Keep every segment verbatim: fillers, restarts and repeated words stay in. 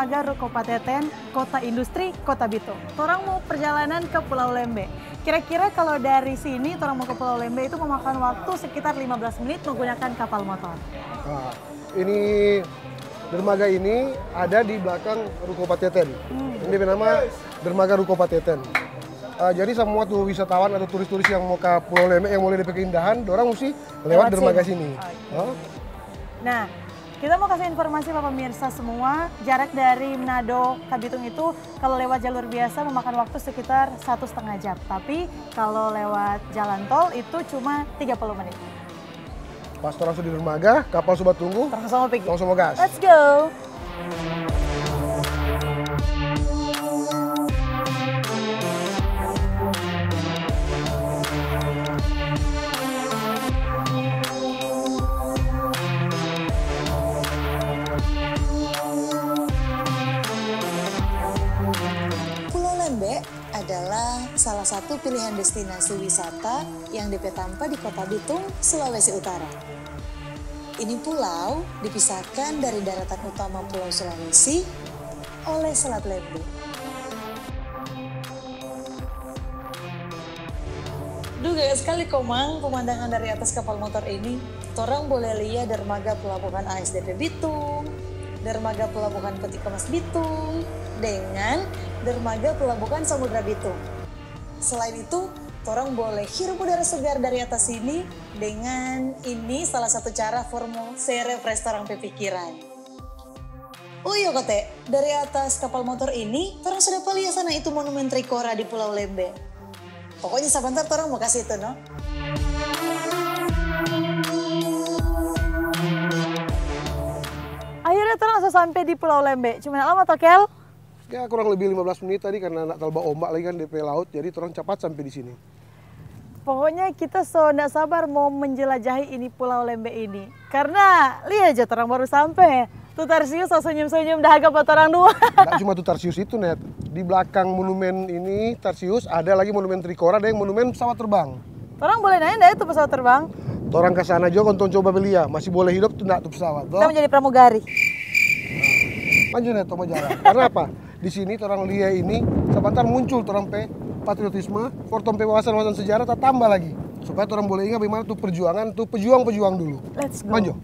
dermaga Rukopateten, Kota Industri, Kota Bitung. Torang mau perjalanan ke Pulau Lembe. Kira-kira kalau dari sini torang mau ke Pulau Lembe itu memakan waktu sekitar lima belas menit menggunakan kapal motor. Nah, ini dermaga ini ada di belakang Rukopateten. Hmm. Ini bernama dermaga Rukopateten. Uh, jadi semua tuh wisatawan atau turis-turis yang mau ke Pulau Lembe yang mau lihat keindahan, orang mesti lewat, lewat dermaga sini. sini. Okay. Huh? Nah, kita mau kasih informasi Pak pemirsa semua, jarak dari Manado ke Bitung itu kalau lewat jalur biasa memakan waktu sekitar satu setengah jam. Tapi kalau lewat jalan tol itu cuma tiga puluh menit. Pas orang sudah di dermaga, kapal sudah tunggu. Langsung mau pergi. Langsung mau gas. Let's go. Adalah salah satu pilihan destinasi wisata yang D P tampak di Kota Bitung, Sulawesi Utara. Ini pulau dipisahkan dari daratan utama Pulau Sulawesi oleh Selat Lembe. Duh, gaya sekali komang pemandangan dari atas kapal motor ini. Torang boleh lihat dermaga pelabuhan A S D P Bitung, dermaga pelabuhan Peti Kemas Bitung, dengan dermaga pelabuhan Samudra Bitung. Selain itu, orang boleh hirup udara segar dari atas sini dengan ini salah satu cara formo se refresh orang pikiran. Oh iya kote, dari atas kapal motor ini, orang sudah lihat sana itu monumen Trikora di Pulau Lembe. Pokoknya sebentar orang mau kasih itu, no? Akhirnya orang langsung sampai di Pulau Lembe. Cuma lama toh, Kel? Ya kurang lebih lima belas menit tadi karena nak talba ombak lagi kan D P laut, jadi orang cepat sampai di sini. Pokoknya kita so nggak sabar mau menjelajahi ini Pulau Lembe ini. Karena lihat aja orang baru sampai. Tuh Tarsius so senyum-senyum dahaga buat orang dua. Nggak cuma tuh Tarsius itu, Net. Di belakang monumen ini Tarsius ada lagi monumen Trikora, ada yang monumen pesawat terbang. Orang boleh naik nggak itu pesawat terbang? Orang ke sana juga untuk coba beli ya, masih boleh hidup tuh enggak tuh pesawat. Kita menjadi pramugari. Nah, lanjut Net, Tomo Jara. Karena apa? Di sini orang lihat ini sebentar muncul orang pe patriotisme, fortom pe wawasan-wawasan sejarah tak tambah lagi supaya orang boleh ingat bagaimana tuh perjuangan tuh pejuang-pejuang dulu. Let's go. Maju.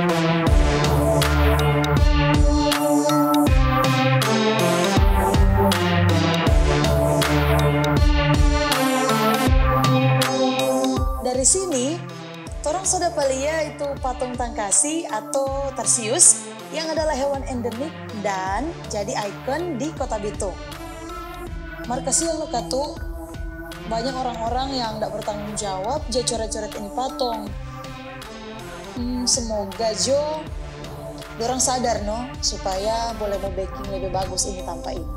Dari sini, orang sudah lihat itu patung Tangkasi atau Tarsius yang adalah hewan endemik dan jadi ikon di Kota Bitung. Markasi yang lekatu, banyak orang-orang yang tidak bertanggung jawab je coret-coret ini patung. Hmm, semoga Jo, dorang sadar no, supaya boleh mau baking lebih bagus ini tanpa ini.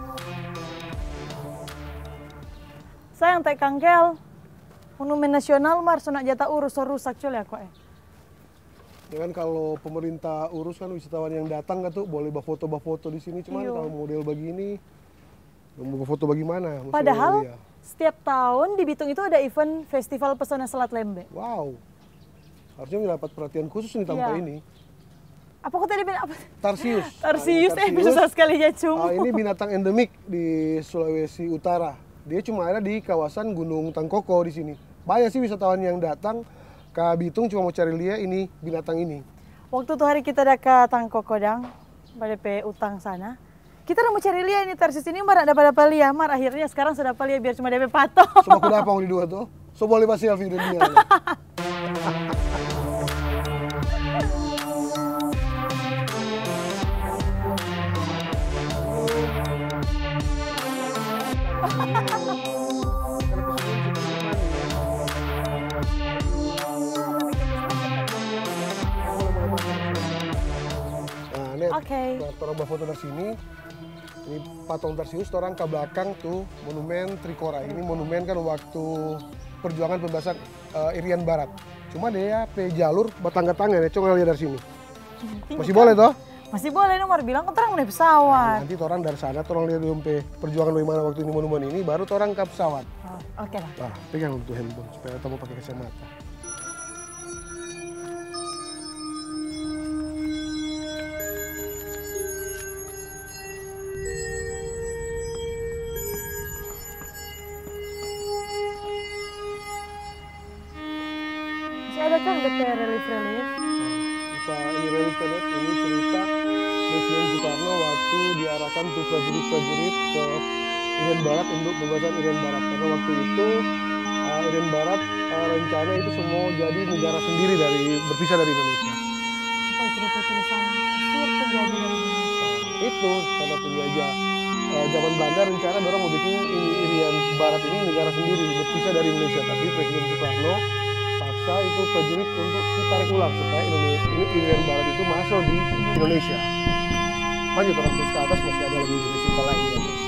Sayang teh Kangkel, monumen nasional mar sonak jatah urus so rusak cul ya kok eh. Ya kan kalau pemerintah urus kan wisatawan yang datang kan tuh boleh bawa foto-bawa foto di sini, cuman kalau model begini mau foto bagaimana? Padahal setiap tahun di Bitung itu ada event Festival Pesona Selat Lembe. Wow, harusnya mendapat perhatian khusus nih tanpa ya. ini. Apa kok tadi apa? Tarsius. Tarsius, eh susah sekali ya cum. Uh, ini binatang endemik di Sulawesi Utara. Dia cuma ada di kawasan Gunung Tangkoko di sini. Banyak sih wisatawan yang datang ke Bitung cuma mau cari lihat ini binatang ini. Waktu tuh hari kita ada ke Tangkoko dang, pada pe utang sana. Kita udah mau cari lihat ini Tarsius ini mar ada pada lihat mar akhirnya sekarang sudah lihat biar cuma D P patung. Coba kuda apa di dua tuh? So boleh pasti selfie dunia. Oke. Okay. Orang bawa foto dari sini. Ini patung Tarsius, orang ke belakang tuh monumen Trikora. Ini monumen kan waktu perjuangan pembebasan uh, Irian Barat. Cuma dia pe jalur bertangga-tangga ya, coba lihat dari sini. Masih boleh toh? Masih boleh, nomor bilang kan orang naik pesawat. Nah, nanti orang dari sana, orang lihat pe perjuangan bagaimana waktu ini monumen ini, baru orang ke pesawat. Oh, oke okay lah. Nah, pegang untuk handphone supaya kamu pakai kacamata. ada kan D P relief-relief? Nah, ini relief kan, ini cerita Presiden Soekarno waktu diarahkan tuh prajurit-prajurit ke Irian Barat untuk pembebasan Irian Barat. Karena waktu itu uh, Irian Barat uh, rencana itu semua jadi negara sendiri dari berpisah dari Indonesia. Apa itu D P tulisan Mesir penjajah dari Indonesia? Itu karena penjajah uh, zaman Belanda rencana orang mau bikin ini Irian Barat ini negara sendiri berpisah dari Indonesia. Tapi Presiden Soekarno paksa itu prajurit untuk ditarik ulang supaya Indonesia, ini Irian Barat itu masuk di Indonesia. Lanjut orang terus ke atas masih ada lagi jenis cerita lain ya terus.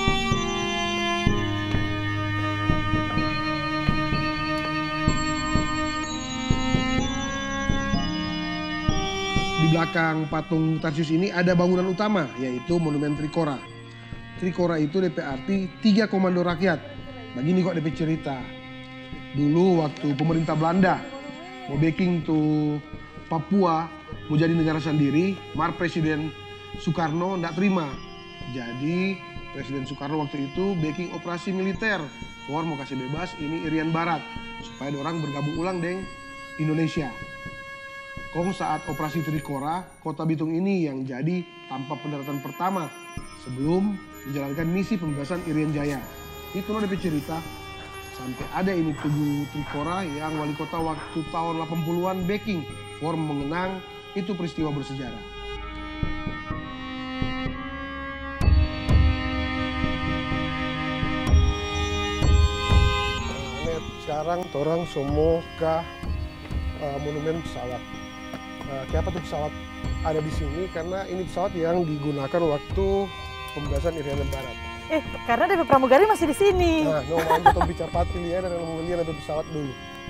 Di belakang patung Tarsius ini ada bangunan utama yaitu Monumen Trikora. Trikora itu D P arti tiga komando rakyat. Begini kok D P cerita. Dulu waktu pemerintah Belanda mau backing tuh Papua mau jadi negara sendiri, mar Presiden Soekarno tidak terima. Jadi Presiden Soekarno waktu itu backing operasi militer. War mau kasih bebas ini Irian Barat supaya orang bergabung ulang dengan Indonesia. Kong saat operasi Trikora, kota Bitung ini yang jadi tanpa pendaratan pertama sebelum menjalankan misi pembebasan Irian Jaya. Itu loh D P cerita. Sampai ada ini Tugu Trikora yang wali kota waktu tahun delapan puluhan backing for mengenang itu peristiwa bersejarah. Nah, sekarang orang semua ke uh, monumen pesawat. Nah, kenapa tuh pesawat ada di sini? Karena ini pesawat yang digunakan waktu pembebasan Irian Barat. Eh, karena D P Pramugari masih di sini. Nah, no mau untuk bicara pati lihat dan mau lihat ada pesawat dulu.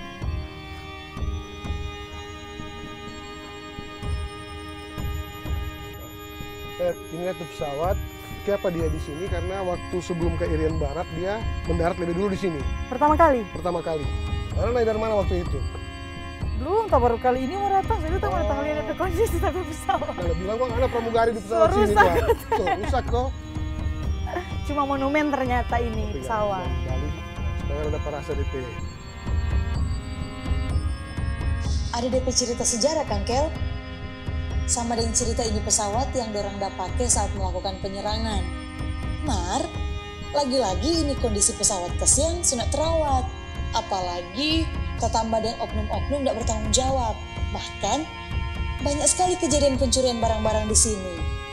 Nah, ini tuh pesawat. Kenapa dia di sini? Karena waktu sebelum ke Irian Barat dia mendarat lebih dulu di sini. Pertama kali? Pertama kali. Karena naik dari mana waktu itu? Belum, tak baru kali ini mau datang. Saya tak mau datang lihat ada kondisi tapi pesawat. Nah, bilang kok ada pramugari di pesawat So, sini rusak. kok. Tuh, rusak kok. Cuma monumen ternyata ini pesawat. Balik, supaya ada perasa D P. Ada D P cerita sejarah kan, Kel? Sama dengan cerita ini pesawat yang dorang dah pakai saat melakukan penyerangan. Mar, lagi-lagi ini kondisi pesawat kesian sudah terawat. Apalagi tertambah dengan oknum-oknum tidak bertanggung jawab. Bahkan banyak sekali kejadian pencurian barang-barang di sini.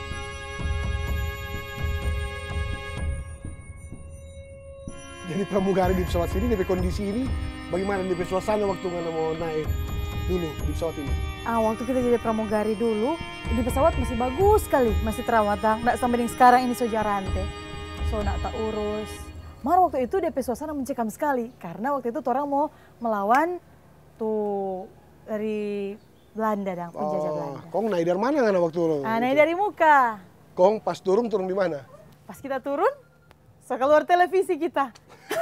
Jadi pramugari di pesawat sini, D P kondisi ini, bagaimana D P suasana waktu mana mau naik dulu di pesawat ini? Ah, waktu kita jadi pramugari dulu, di pesawat masih bagus sekali, masih terawat. Nggak sampai dengan sekarang ini so jarante. So, nggak tak urus. Mar waktu itu D P suasana mencekam sekali, karena waktu itu orang mau melawan tuh dari Belanda, dong, penjajah Oh, Belanda. Kong naik dari mana kan waktu lo? Ah, naik dari muka. Kong pas turun, turun di mana? Pas kita turun, so keluar televisi kita.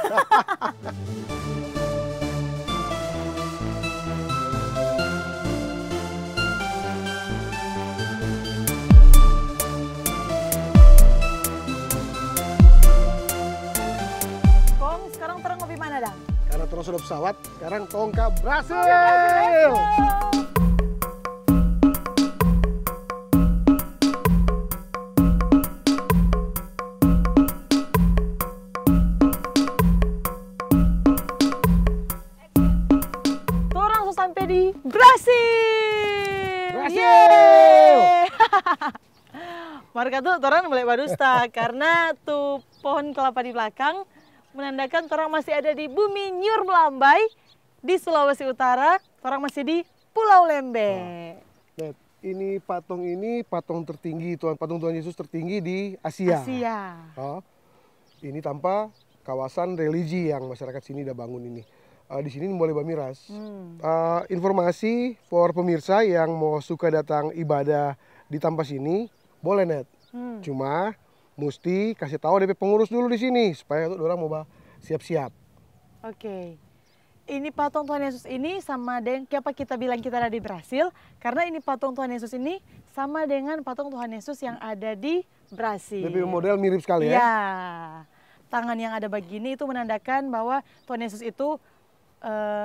Kong, sekarang terang ngopi mana, Dang? Karena terus sudah pesawat, sekarang Tongka berhasil! Torang so sampai di Brasil! Brasil! Marka tuh torang boleh badusta karena tuh pohon kelapa di belakang menandakan torang masih ada di bumi Nyur Melambai di Sulawesi Utara. Torang masih di Pulau Lembeh. Nah, ini patung ini patung tertinggi Tuhan patung Tuhan Yesus tertinggi di Asia. Asia. Oh, ini tanpa kawasan religi yang masyarakat sini udah bangun ini. Uh, di sini boleh bamiras. Hmm. Uh, informasi for pemirsa yang mau suka datang ibadah di Tampas ini boleh net. Hmm. Cuma mesti kasih tahu D P pengurus dulu di sini supaya tuh orang mau siap-siap. Oke. Ini patung Tuhan Yesus ini sama dengan kenapa kita bilang kita ada di Brasil karena ini patung Tuhan Yesus ini sama dengan patung Tuhan Yesus yang ada di Brasil. D P model mirip sekali ya. Ya. Tangan yang ada begini itu menandakan bahwa Tuhan Yesus itu uh,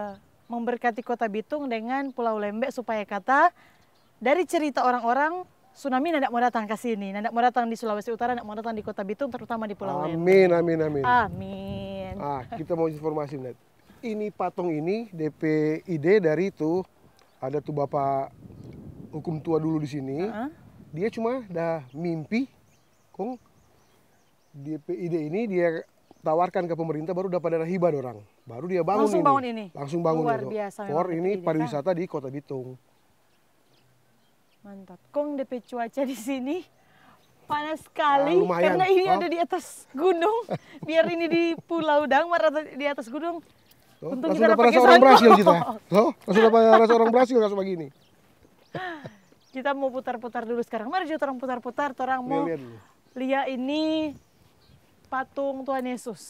memberkati Kota Bitung dengan Pulau Lembeh supaya kata dari cerita orang-orang tsunami tidak mau datang ke sini, tidak mau datang di Sulawesi Utara, tidak mau datang di Kota Bitung, terutama di Pulau Lembeh. Amin, amin, amin. Amin. Ah, kita mau informasi, Net. Ini patung ini D P ide dari itu ada tuh bapak hukum tua dulu di sini. Uh-huh. Dia cuma dah mimpi, kong D P ide ini dia tawarkan ke pemerintah baru dapat dana hibah orang. Baru dia bangun Langsung ini. bangun ini. Langsung bangun Luar itu. biasa For memang ini D P ide, pariwisata di Kota Bitung. Mantap. Kong D P cuaca di sini panas sekali Ah, lumayan. karena ini Oh. ada di atas gunung. Biar ini di Pulau Dangmar atau di atas gunung. Tuh, Untung langsung kita dapat pakai rasa orang sandal. Brasil kita. Tuh, langsung dapat rasa orang Brasil langsung begini. Kita mau putar-putar dulu sekarang. Mari kita orang putar-putar, orang mau Lihat dulu. lihat ini patung Tuhan Yesus.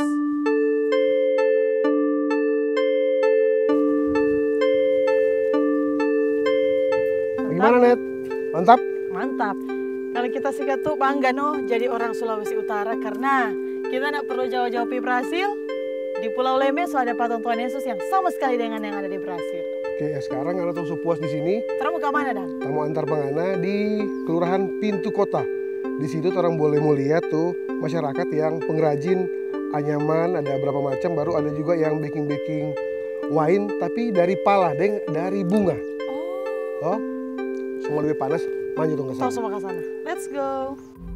Gimana, Net? Mantap? Mantap. Kalau kita sih tuh bangga no jadi orang Sulawesi Utara karena kita tidak perlu jauh-jauh ke Brasil. Di Pulau Lembeh so ada patung Tuhan Yesus yang sama sekali dengan yang ada di Brasil. Oke, ya sekarang ada tuh puas di sini. Terus mau ke mana, Dan? Tamu antar pangana di Kelurahan Pintu Kota. Di situ orang boleh mau lihat tuh masyarakat yang pengrajin anyaman, ada berapa macam, baru ada juga yang baking-baking wine tapi dari pala, deng, dari bunga. Oh. Oh, semua lebih panas, maju tuh ke Tahu sana. semua ke sana. Let's go.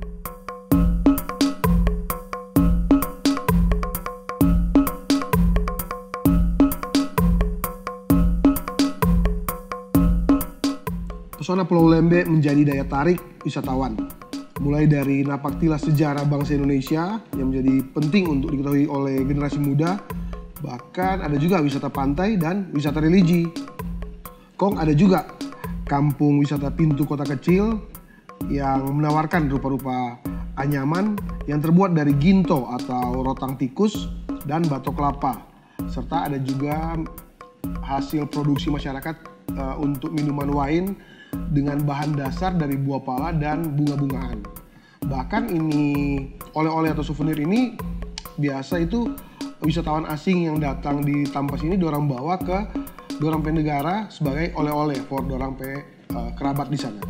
Pesona Pulau Lembeh menjadi daya tarik wisatawan. Mulai dari napaktilas sejarah bangsa Indonesia yang menjadi penting untuk diketahui oleh generasi muda, bahkan ada juga wisata pantai dan wisata religi. Kong ada juga kampung wisata Pintu Kota kecil yang menawarkan rupa-rupa anyaman yang terbuat dari ginto atau rotang tikus dan batok kelapa. Serta ada juga hasil produksi masyarakat uh, untuk minuman wine dengan bahan dasar dari buah pala dan bunga-bungaan. Bahkan ini oleh-oleh atau souvenir ini biasa itu wisatawan asing yang datang di Tampas ini dorang bawa ke dorang pe negara sebagai oleh-oleh for dorang pe uh, kerabat di sana.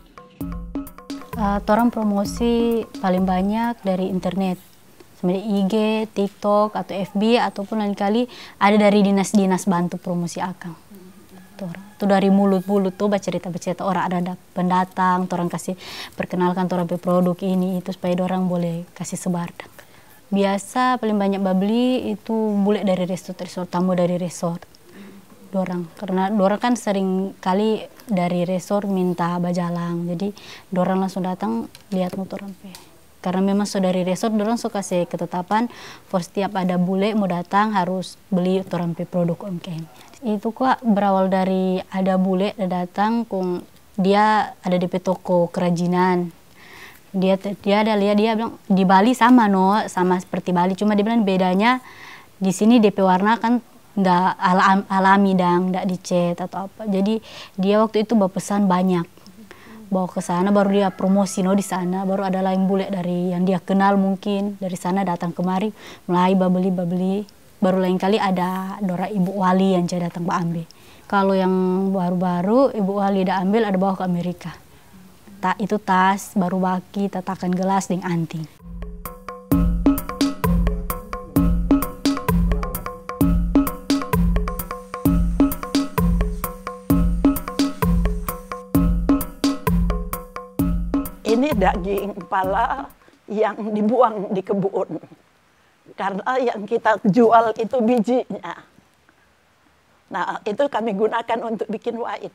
Uh, torang promosi paling banyak dari internet, seperti I G, TikTok, atau F B, ataupun lain kali ada dari dinas-dinas bantu promosi akang. Itu dari mulut-mulut tuh bercerita-bercerita orang ada pendatang, orang kasih perkenalkan orang pe produk ini itu supaya orang boleh kasih sebar. Biasa paling banyak beli itu bule dari resort-resort, tamu dari resort. Dorang karena dorang kan sering kali dari resort minta bajalang, jadi dorang langsung datang lihat motor pe. Karena memang saudari resort dorang suka kasih ketetapan for setiap ada bule mau datang harus beli orang pe produk umkm. Itu kok berawal dari ada bule datang kung dia ada di toko kerajinan. Dia dia ada lihat dia bilang di Bali sama no, sama seperti Bali, cuma dia bilang bedanya di sini D P warna kan ndak alam, alami dang, ndak dicat atau apa. Jadi dia waktu itu berpesan banyak. Bawa ke sana baru dia promosi no di sana, baru ada lain bule dari yang dia kenal mungkin dari sana datang kemari mulai babeli babeli. Baru lain kali ada Dora Ibu Wali yang jadi datang ambil. Kalau yang baru-baru Ibu Wali udah ambil ada bawa ke Amerika. Tak itu tas baru baki tatakan gelas dengan anting. Ini daging pala yang dibuang di kebun. Karena yang kita jual itu bijinya. Nah, itu kami gunakan untuk bikin wine.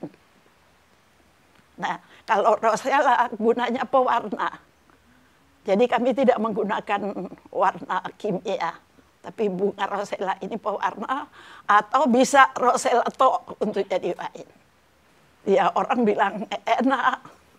Nah, kalau rosella gunanya pewarna. Jadi kami tidak menggunakan warna kimia. Tapi bunga rosella ini pewarna. Atau bisa rosella tok untuk jadi wine. Ya, orang bilang enak.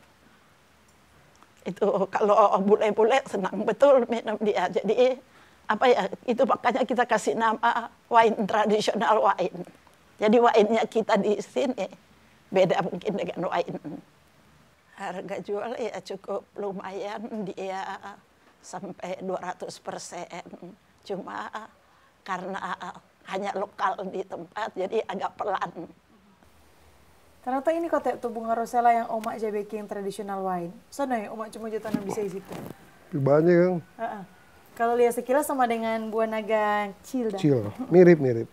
Itu kalau bule-bule senang betul minum dia. Jadi apa ya, itu makanya kita kasih nama wine tradisional wine. Jadi wine-nya kita di sini beda mungkin dengan wine. Harga jual ya cukup lumayan, dia sampai dua ratus persen. Cuma karena hanya lokal di tempat, jadi agak pelan. Ternyata ini kota tuh bunga rosella yang Oma aja baking traditional wine. Sana ya Oma cuma tanam bisa di situ. Banyak yang. Uh-uh. Kalau lihat sekilas sama dengan buah naga Cil. Cil, mirip-mirip.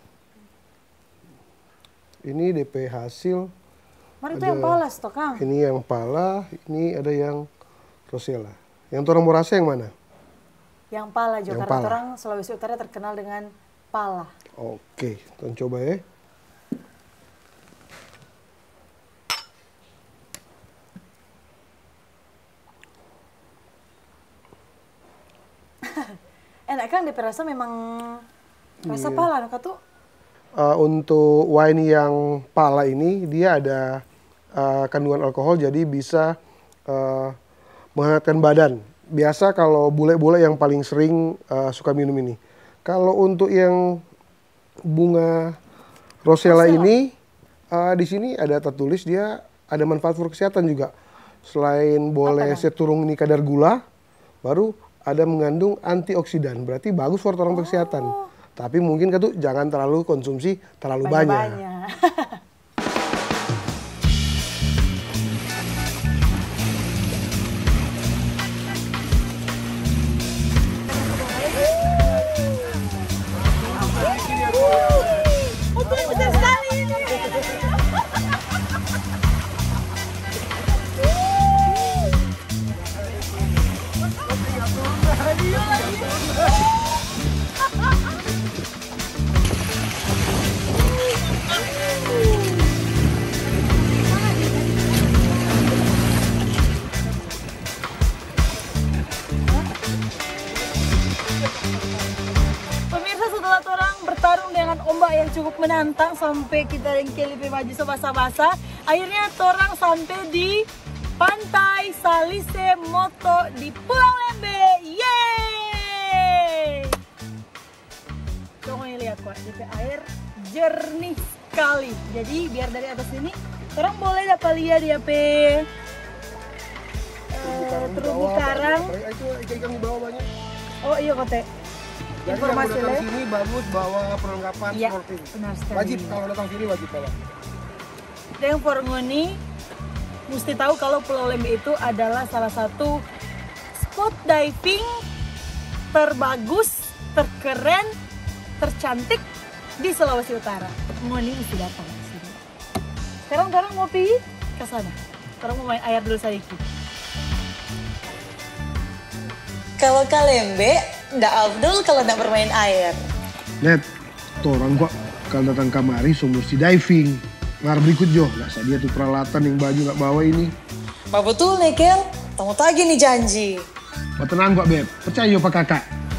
Ini D P hasil. Mana itu yang palas toh Kang? Ini yang pala, ini ada yang rosella. Yang orang mau rasa yang mana? Yang pala juga, Yang karena pala. orang Sulawesi Utara terkenal dengan pala. Oke, kita coba ya. Enak kan, D P rasa memang rasa Iya. pala nuka tuh. Uh, untuk wine yang pala ini dia ada uh, kandungan alkohol jadi bisa uh, menghangatkan badan. Biasa kalau bule-bule yang paling sering uh, suka minum ini. Kalau untuk yang bunga rosella, Rosella. ini uh, di sini ada tertulis dia ada manfaat for kesehatan juga. Selain boleh Apa, seturung ini kadar gula, baru ada mengandung antioksidan. Berarti bagus buat orang kesehatan. Tapi mungkin kan tuh jangan terlalu konsumsi terlalu banyak. Banyak-banyak. Pemirsa, setelah orang bertarung dengan ombak yang cukup menantang sampai kita yang kelipi baju sebasa-basa, akhirnya orang sampai di Pantai Salise Moto di Pulau Lembe. Yeay! Coba lihat kok, D P air jernih sekali. Jadi biar dari atas ini, orang boleh dapat lihat dia pe eh, terumbu karang. Itu ikan-ikan di bawah banyak. Oh iya kote. Jadi Informasi yang mau datang lain. sini bagus bawa perlengkapan Iya, snorkeling. benar sekali. Wajib kalau datang sini wajib bawa. Yang Forngoni mesti tahu kalau Pulau Lembe itu adalah salah satu spot diving terbagus, terkeren, tercantik di Sulawesi Utara. Ngoni mesti datang ke sini. Sekarang sekarang mau pergi ke sana. Sekarang mau main air dulu sedikit. Kalau ke Lembe, ndak Abdul kalau ndak bermain air. Net, tuh orang gua kalau datang kamari so mesti diving. Ngar berikut jo, lah dia tuh peralatan yang baju nggak bawa ini. Ma betul nih Kel, tamu tagi nih janji. Mau tenang gua beb, percaya yo pak kakak.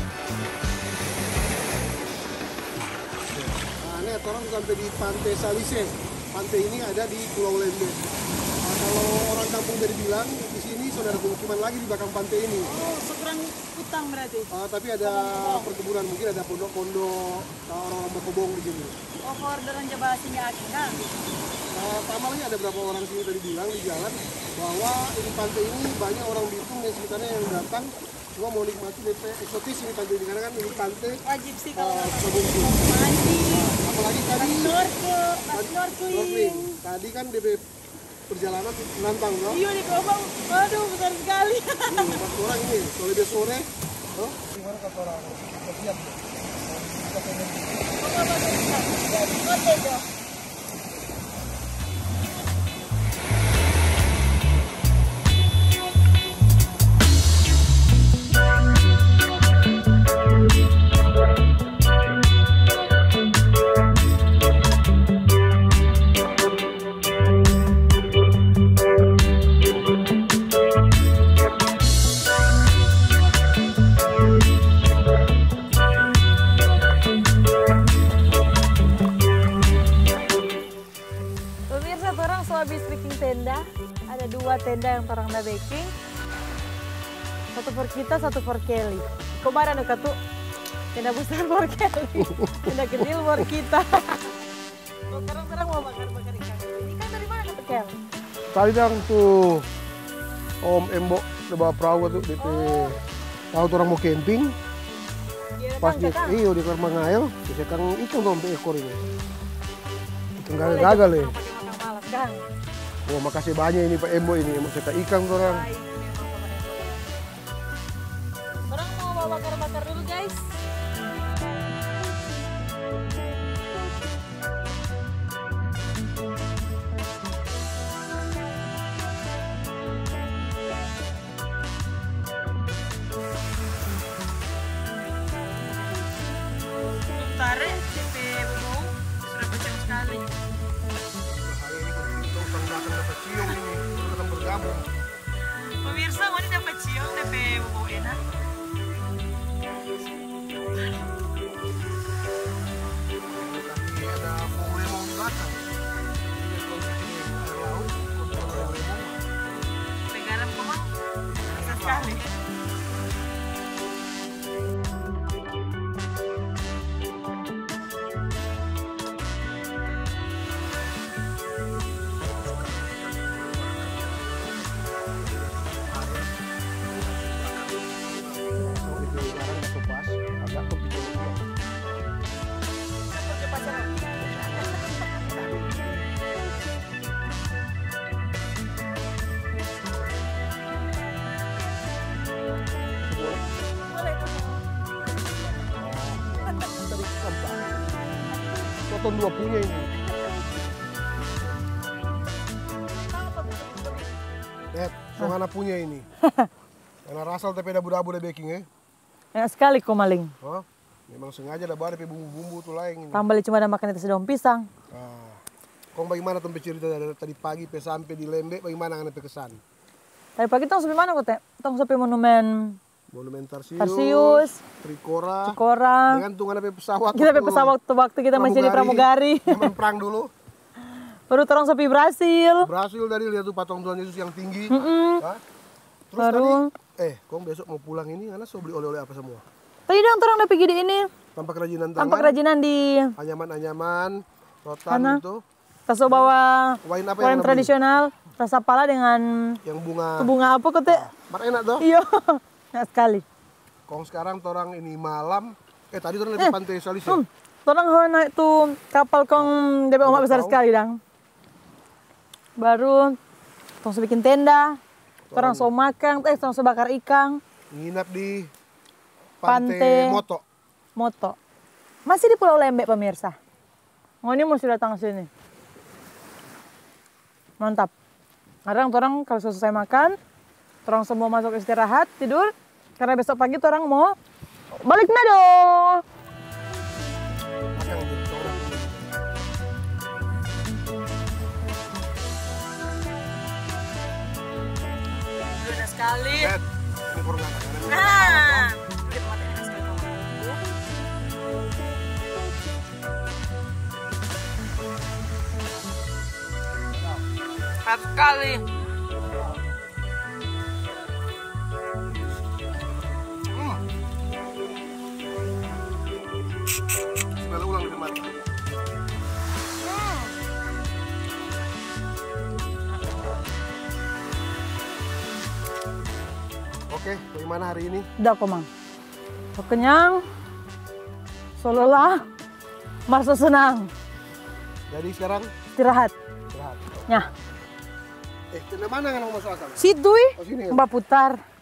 Nah, Net, orang sampai di Pantai Salise. Pantai ini ada di Pulau Lembe. Nah, kalau orang kampung dari bilang di sini saudara pemukiman lagi di belakang pantai ini. Oh, seberang utang berarti. Uh, tapi ada perkebunan, mungkin ada pondok-pondok, orang-orang berkebun di sini. Oh, orderan jabasinya Aki, kan? Uh, Tamalnya ada berapa orang sini tadi bilang di jalan bahwa ini pantai ini banyak orang Bitung dan sekitarnya yang datang cuma mau nikmati D P eksotis ini pantai ini karena kan ini pantai Wajib sih kalau uh, datang Kebun. mandi, Apalagi tadi snorkel, tadi- snorkeling. snorkeling. Tadi kan D P perjalanan menantang loh. Iya di Kobang, aduh besar sekali. Ini empat orang ini kalau dia sore, oh gimana kata orang? Siap. Oke, Jo. Pemirsa, orang so habis bikin tenda. Ada dua tenda yang orang udah baking. Satu for kita, satu for Kelly. Kemarin ada tuh tenda besar for Kelly, tenda kecil for kita. Kalau sekarang sekarang mau bakar-bakar ikan. Ikan dari mana kata Kelly? Tadi dong tuh Om Embo udah bawa perahu tuh D P. Tahu tuh orang mau camping, Pas di iyo di kamar mangail, bisa kang ikan dong sampai ekor ini. Ikan gagal-gagal ya. Wah, makasih banyak ini Pak Embo ini, emang saya ikan orang. Orang mau bawa bakar-bakar dulu guys. Tarik D P bumbu sudah kecil sekali. Hari ini kita utang belakang dapat cium ini, kita bergabung. Pemirsa, ini dapat cium D P bumbu enak. Tapi ada bumbu lemon di belakang. Ini kalau di sini air laut, kalau di bumbu lemon. Sampai garam kemang, rasa sekali. Potong dua punya ini. Lihat, songana punya ini. Karena rasal tapi ada budabu ada baking ya. Enak sekali kok maling. Oh, memang sengaja ada bawa bumbu-bumbu tuh lain ini. Tambah cuma ada makan itu daun pisang. Ah. Kong bagaimana tempe cerita dari tadi pagi pe sampai di Lembe bagaimana ngana pe kesan? Tadi pagi tong sampai mana kok teh? Tong sampai monumen Monumen Tarsius, Tarsius, Trikora, Cikora. dengan tuh ngana pe pesawat. Kita pe pesawat waktu waktu kita masih di Pramugari. Zaman perang dulu. Baru terang sampai Brasil. Brasil dari lihat tuh patung Tuhan Yesus yang tinggi. Mm -mm. Hah? Terus Baru. tadi, eh, kong besok mau pulang ini karena so beli oleh-oleh apa semua? Tadi dong terang udah pergi di ini. Tanpa kerajinan tangan. Tanpa kerajinan di Anyaman-anyaman, rotan Sana. itu. Taso bawa Wine apa wine yang tradisional, rasa pala dengan yang bunga. bunga apa kok teh? Mar enak toh? Iya, enak sekali. Kong sekarang torang ini malam, eh tadi torang lebih pantai Salise. Hmm, orang mau naik tuh kapal kong D P omak besar sekali dang. Baru, tong so bikin tenda, orang so makan, eh tong so bakar ikan, Nginap di Pantai Pantai Moto. moto. Masih di Pulau Lembe pemirsa. Oh ini mesti datang ke sini. Mantap. Kadang orang kalau selesai makan, orang semua masuk istirahat, tidur. Karena besok pagi orang mau balik Manado. Akan jadi torang. Enak sekali. Lihat, ini kurang enak. Nah. Enak sekali. Hmm. Segala ulang lebih mati. Oke, bagaimana hari ini? Udah kok, Mang. So kenyang, so lelah, merasa senang. Jadi sekarang Istirahat. istirahat. Nah, Eh, ke mana kan mau masuk akal? situ ih, Oh, sini ya? Mbak putar.